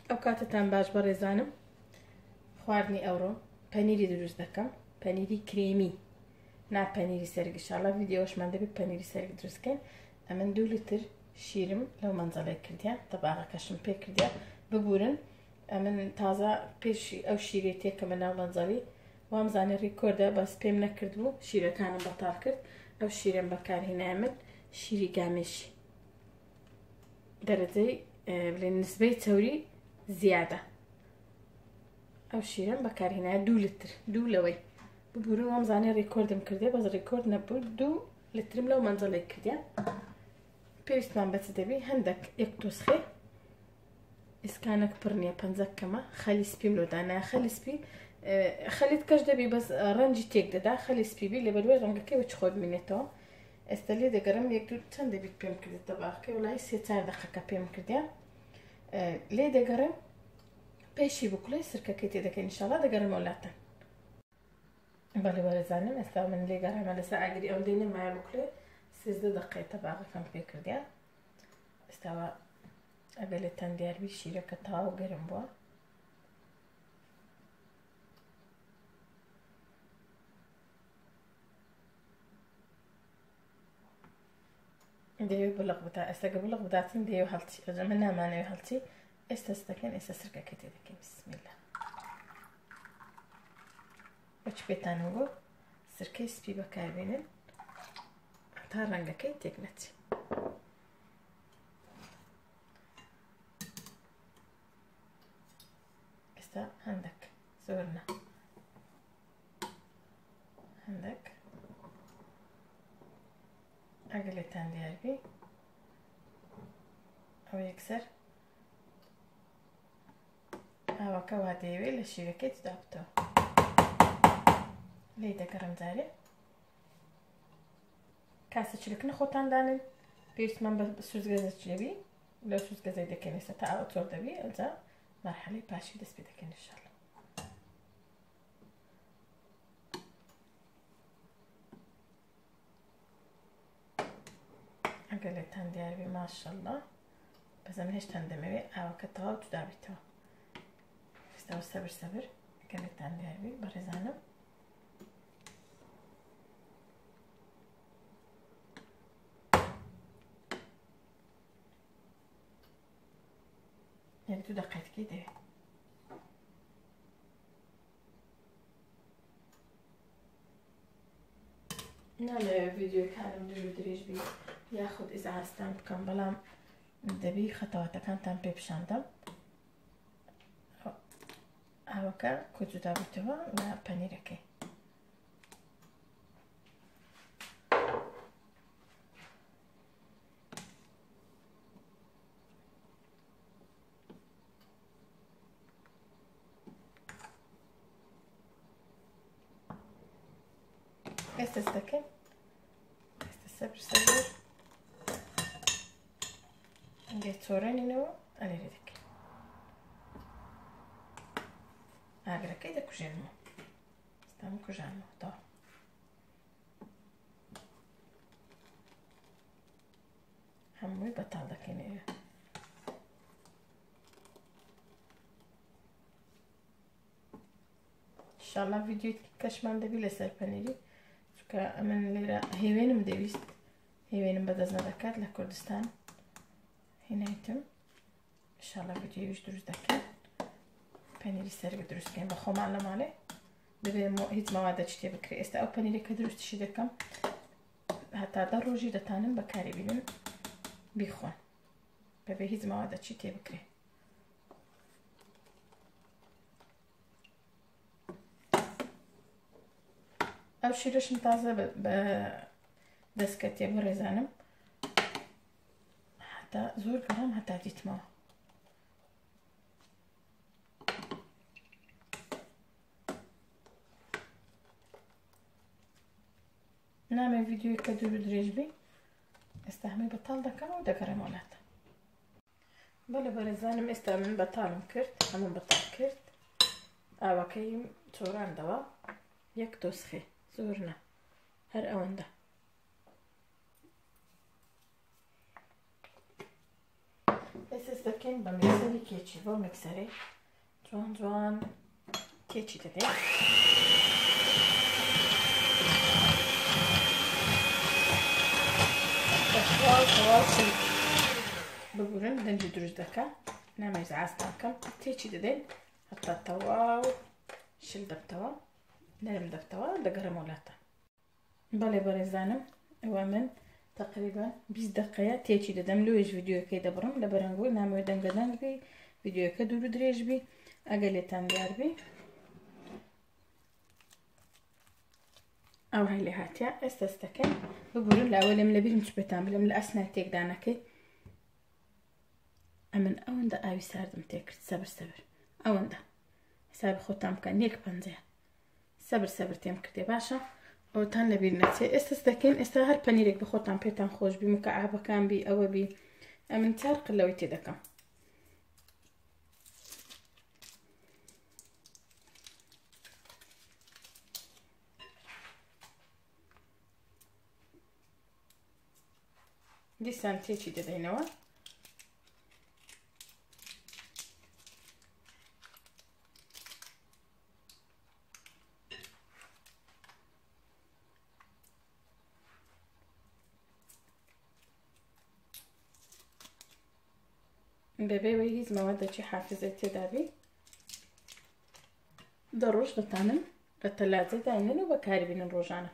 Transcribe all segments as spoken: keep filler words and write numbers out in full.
ئەو کاتتان باش بەڕێزانم خواردنی ئەوڕۆ پەنیری دروست دەکەم پەنیری کرێمی نا پەنیری سەرگ ئینشاڵڵا ڤیدیۆشمان دەبێت پەنیری سەرگ دروستکەین ئەمن دوو لتر شیرم لەو مەنجەڵەی کردیا تەباغەکەشم پێ کردیا ببورن ئەمن تازە پێشی ئەو شیرێ تێکەمە ناو مەنجەڵی وامزانێ ڕیکۆردە بەس پێم نەکردبوو شیرەکانم بەتاڵ کرد ئەو شیرم بەکارهێنایە من شیری گامێشی دەرەجەی بڵێن نسبەی چەوری زیادە ئەو شیرم بەکارهێنایە دوو لتر دوو لەوەی ببورن وامزانێ ڕیکۆردم کردێ بەس ڕیکۆرد نەبوو دوو لترم لەو مەنجەڵەی کردیا پێویستمان بەچ دەبی هەندێک یەک تۆسخێ ئیسکانێک پڕ نییە پەنجە کەمە خەلی سپیم لۆدانایە خەلی سپی خەلیت کەش دەبی بەس ڕەنجی تێک دەدا خەلی سپیبی لەبەروەی ڕەنگەکەی بەچ خۆ ببینێتەوە ئێستا لێ دەگەڕم یەک دوو چەند دەبیت پێم کردێت تەباغەکەی وڵای سێ چار دەقەکە پێم کردیا لێ دەگەڕم پێشی بکوڵەی سرکەکەی تێ دەکەین ئینشاڵڵا دەگەڕم وڵاتەن بەڵێ وەرەزانم ئێستا من لێ گەڕامە لەسەر ئاگری ئەو دێنێ مایە بکوڵێ سێزدە دەقەی تەباغەکەم پێ کردیا ئێستاوە ئەگەر لێتان دیاربی شیرەکە تاو گەرم بووە دەیەوێت بڵق بدا ئێستاگە بڵق بداتن دەیەوێت هەڵچی ئەجەمە نامانەوێت هەڵچی ئێستا دەکەن ئێستا سرکەکەی تێ دەکەین بسمیلە بەچ پێتانم بۆ سرکەی سپی بەکاربێنن تا ڕەنگەکەی تێک نەچێت ئێستا هەندێک زۆر نە هەندێک ئەگەر لێتان دیاربی ئەو یەکسەر ئاوەکە وا دەیەوێت لە شیرەکەی تدا بتەوە لێ دەگەڕم جارێ کاسە چلکنە خۆتان دانن پێویستمان بە سوزگەزە چێبی لەو سوزگەزەی دەکەین ئێستا تا ئاوە چۆر دەبی ئەجا مەرحەلەی پاشی دەست پێ دەکەین ئینشاڵڵا ئەگەر لێتان دیاربی ماشەڵڵا بەزەم هێشتان دەمەوێت ئاوەکە تەواو جودا بیتەوە ئێستاوە سەبر سەبر ئەگەر لێتان دیاربی بەڕێزانم یەک دوو دەقەیەکی دەوێت نامەوێت ڤیدیۆکانم درێژ و درێژ بی یاخود ئیزعاجتان بکەم بەڵام دەبی خەتەواتەکانتان پێ پیشاندەم ئاوەکە کۆ جودا بێتەوە لە پەنیرەکەی ئێستا دەکەین ئێستا سەبر سەبر ئەگەر چۆرەنینەوە ئەلێرە دەکەین ئاگرەکەی دەکوژێنمەوە ئێستام کوژانەوە تەواو هەمووی بەتاڵ دەکەین ئێوە ئینشاڵڵا ڤیدیۆی کەشمان دەبی لەسەر پەنیری کە ئەمن لێرە هێوێنم دەویست هێوێنم بەدەست نەدەکات لە کوردستان هێنایتم ئینشاڵڵا ڤیدیۆیش دروست دەکەین پەنیری سەرگ دروستکەین بە خۆمان لە ماڵێ دەبێت هیچ مەوادە چ تێ بکرێت ئێستا ئەو پەنیرێکە دروستیشی دەکەم هەتا دە ڕۆژی دەتانن بەکاری بینن بیخۆن بەبێ هیچ مەوادە چی تێ بکرێت ئەو شیرەشم تازە بە دەستکەتێ بەڕێزانم هەتا زۆر گەڕام هەتا دیتمەوە نامێ ڤیدیۆیەکە دوور و درێژ بی ئێستا هەمووی بەتاڵ دەکەم و دەگەڕێم وڵاتە بەڵێ بەڕێزانم ئێستا من بەتاڵم کرد هەموو بەتاڵ کرد ئاوەکەیم چۆڕاندەوە یەک دۆسخێ زۆر نە هەر ئەوەندە ئێستا دەکەین بە میکسەری کێچی بۆ میکسەری جوان جوان کێچی دەدەین. بەشواڵ ببورن دەنجی دروست دەکە نامەوێت ئاستا بکەم تێکی دەدەین هەتا تەواو شل دەبتەوە نەرم دەبتەوە دەگەڕم وڵاتە. بەڵێ بەڕێزانم ئەوە من تقریبا بیست دقەیە تێکی دەدەم لۆیش ڤیدیۆکەی دەبڕم لە بەرەنگۆی نامەوێت دەنگە دەنگ بی ڤیدیۆکە دوور و درێژ بی ئەگەر لێتان دیار بی ئەو هەی لێ هاتیە. ئێستا ئەستەکەی ببورن لە ئەوەلێم لە بیرم چ پێتان بڵێم لە ئەسنای تێکدانەکەی ئەمن ئەوەندە ئاوی ساردم تێکرد سەبر سەبر ئەوەندە حسابی خۆتان بکەن یەک پەنجەیە سەبر سەبر تێم کردێ باشە ئەوتان لەبیر نەچێ. ئێستا دەکەین ئێستا هەر پەنیرێک بە خۆتان پێتان خۆش بی مکعبەکان بی ئەوە بی ئەمن چار قلەوەی تێ دەکەم. دیسان تێکی دەدەینەوە بەبێەوەی هیچ مەوەدێکی حافزەی تێدا بی دە ڕۆژ دەتانن لە تەلاجە داینن و بەکاری بینن ڕۆژانە.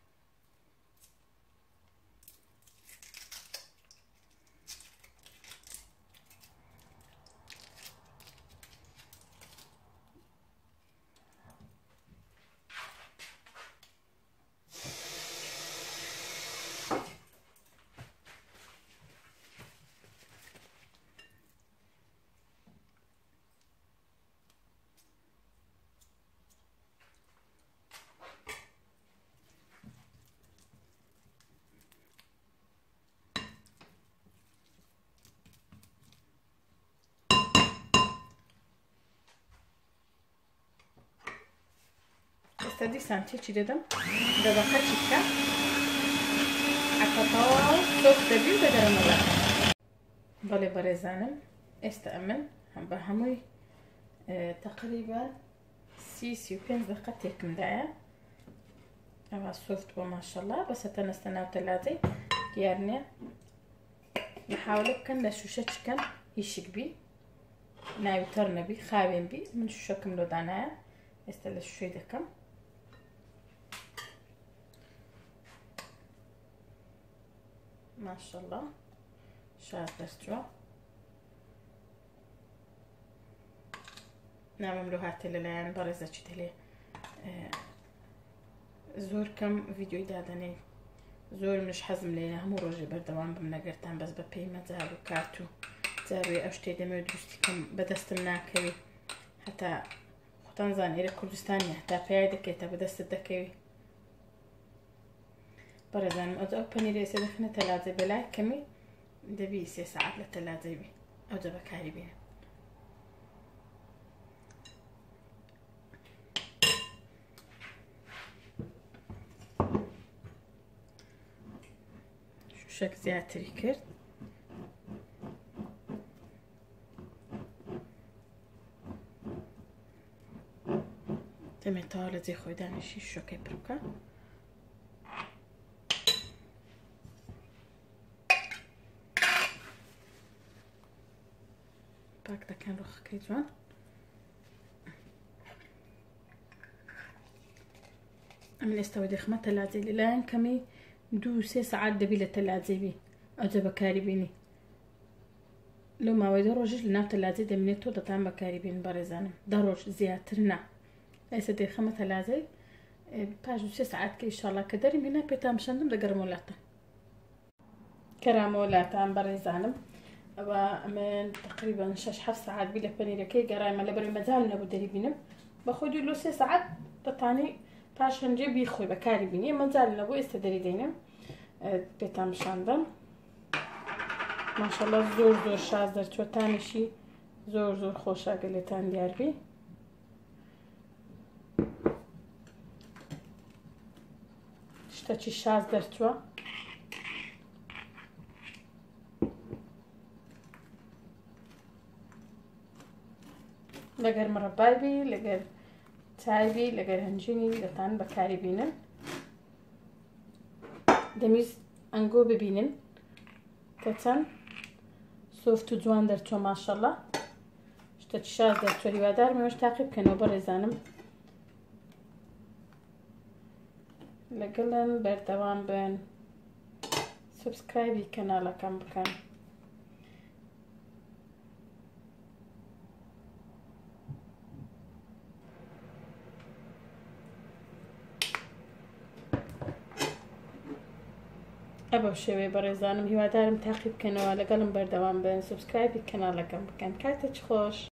ئێستا دیسان تێکی دەدەم دەبەقەتی بکە ئەکە تەواو سۆس دەبی و دەگەڕم وڵاتە. بەڵێ بەڕێزانم ئێستا ئەمن بە هەمووی تقریبا سی سی و پێنج دقە تێکمدایە ئەوە سۆفت بۆ ماشەڵڵا بەسەتە نەستە ناو تەلاجەی دیار نییە محاولە بکەن لە شوشە چکەن هیچیک بی ناوی تەڕ نەبی خاوێن بی. من شوشەکەم لۆدانایە ئێستا لە شوێی دەکەم ماشەڵڵا شاز دەستووە نامەم لۆ هاتێ لەلایەن بەڕێزە چی دەلێ زۆر کەم ڤیدیۆی دادەنێ زۆر منش حەزم لێیە هەموو ڕۆژێ بەردەوام بم نەگەرتان بەس بە پێی مەجال و کات و جاروێ ئەو شتێ دەمەوێت دروستی کەم بەدەستم ناکەوی هەتا خۆتان زان ئێرە کوردستانیە هەتا پێیای دەکەیتە بەدەستت دەکەوی. بەڕێزانم ئەو ئەو پەنیرە ئێستا دەخنە تەلاجە بەلای کەمی دەبی سێ سەعات لە تەلاجەی بی ئەو دە بەکاری بینە. شوشەک زیاتری کرد دەمێتەوە لە جێ خۆی دانیشی شوشەکەی پڕ بکە. پاک دەکەن ڕۆخەکەی جوان ئەمن ئێستاوە دەخمە تەلاجەی لەلایەن کەمی دوو سێ سەعات دەبی لە تەلاجەی بی ئەوجە بەکاری بینی لەو ماوەی دە ڕۆژش لە ناو تەلاجەی دەمێنێت تۆ دەتان بەکاری بین. بەڕێزانم دە ڕۆژ زیاتر نا ئێستا دەخەمە تەلاجەی پاش دو سێ سەعات کە ئینشاڵڵا کە دەرم هێنا پێتان بشەندم دەگەڕم وڵاتە. کەرامە وڵاتان بەڕێزانم ئەوە ئەمن تقریبا شەش حەفت سەعات بی لە پەنیرەکەی گەڕایمە لەبەرەوەی مەجال نەبوو دەری بینم بەخۆی دوو لۆ سێ سەعات دەتانی پاش هەنجێ بیخۆی بەکاری بینی مەجال نەبوو ئێستا دەری دەینم پێتان بشاندم ماشەڵڵا زۆر زۆر شاز دەرچوە تانیشی زۆر زۆر خۆشە گە لێتان دیار بی. شتێکی شاز دەرچووە لەگەر مڕەبای بی لەگەر چای بی لەگەر هەنجینی دەتان بەکاری بینن دەمیست ئەنگۆ ببینن کە چەند سۆفت و جوان دەرچۆ ماشەڵڵا شتێکی شاز دەرچۆ هیوادارم ئێوەش تاقی بکەنەوە بەڕێزانم لەگەڵم بەردەوام بن سبسکرایبی کەناڵەکەم بکەن ئەبەو شێوەیە بەڕێزانم هیوادارم تاقی بکەنەوە لەگەڵم بەردەوام بن سبسکرایبی کەناڵەکەم بکەن کاتێکی خۆش